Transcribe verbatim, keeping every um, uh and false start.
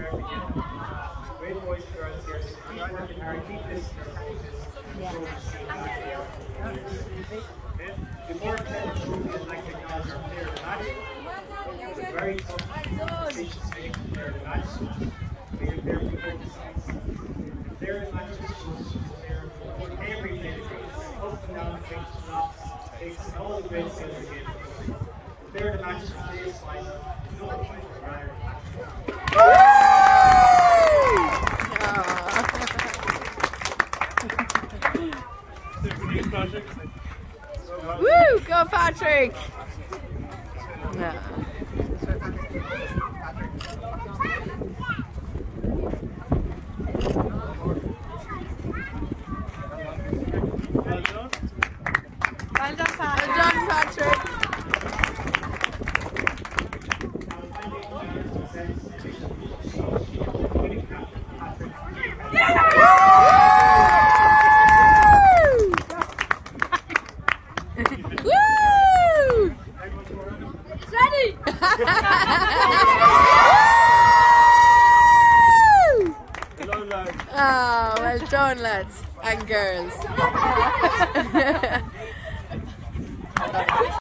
Great boys and girls here, so if you're working hard, keep this in your practice. Yes. Before we send the trophy, I'd like to acknowledge our player of the match. It was a very tough decision to make the player of the match. We are there for both sides. The player of the match is the player who every play the greats, up and down the pitch, knocks, takes all the great skills again. The player of the match is today's final, no fight for Granard. Woo! Go Patrick! Yeah. Well done, Patrick. Well done, Patrick. Woo! Ready? Oh, well done, lads and girls.